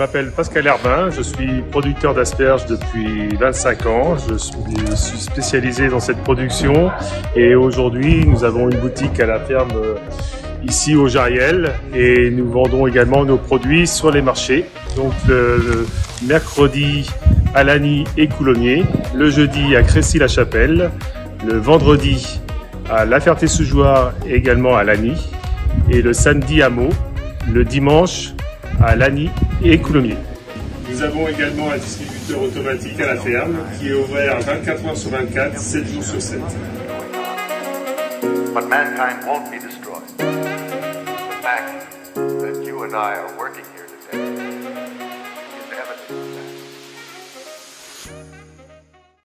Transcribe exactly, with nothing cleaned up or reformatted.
m'appelle Pascal Herbin, je suis producteur d'asperges depuis vingt-cinq ans. Je suis spécialisé dans cette production et aujourd'hui nous avons une boutique à la ferme ici au Jariel et nous vendons également nos produits sur les marchés. Donc le, le mercredi à Lagny et Coulommiers, le jeudi à Crécy-la-Chapelle, le vendredi à La Ferté-sous-Jouarre et également à Lagny et le samedi à Meaux, le dimanche à Lagny et Coulommiers. Nous avons également un distributeur automatique à la ferme qui est ouvert vingt-quatre heures sur vingt-quatre, sept jours sur sept. But mankind won't be destroyed. The fact that you and I are working here